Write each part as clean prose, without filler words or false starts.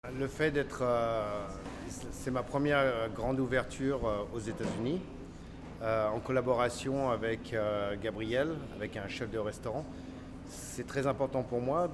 Le fait d'être, c'est ma première grande ouverture aux États-Unis, en collaboration avec Gabriel, avec un chef de restaurant. C'est très important pour moi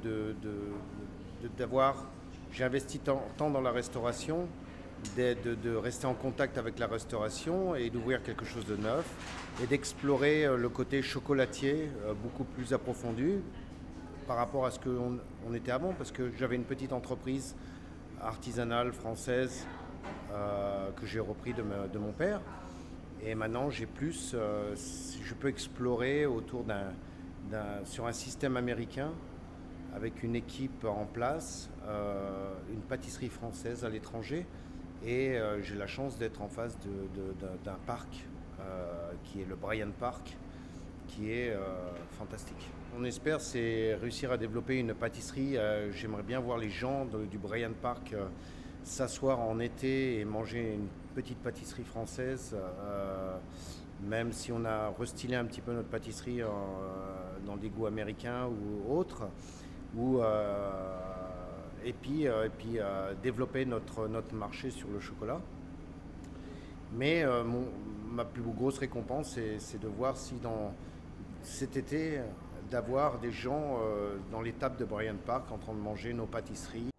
d'avoir. J'ai investi tant dans la restauration, de rester en contact avec la restauration et d'ouvrir quelque chose de neuf et d'explorer le côté chocolatier beaucoup plus approfondi par rapport à ce qu'on était avant, parce que j'avais une petite entreprise artisanale française que j'ai repris de mon père. Et maintenant, j'ai plus, je peux explorer sur un système américain avec une équipe en place, une pâtisserie française à l'étranger. Et j'ai la chance d'être en face d'un parc qui est le Bryant Park, qui est fantastique. On espère c'est réussir à développer une pâtisserie. J'aimerais bien voir les gens du Bryant Park s'asseoir en été et manger une petite pâtisserie française, même si on a restylé un petit peu notre pâtisserie dans des goûts américains ou autres, ou, développer notre marché sur le chocolat. Mais ma plus grosse récompense, c'est de voir si dans cet été, d'avoir des gens dans l'étape de Bryant Park en train de manger nos pâtisseries.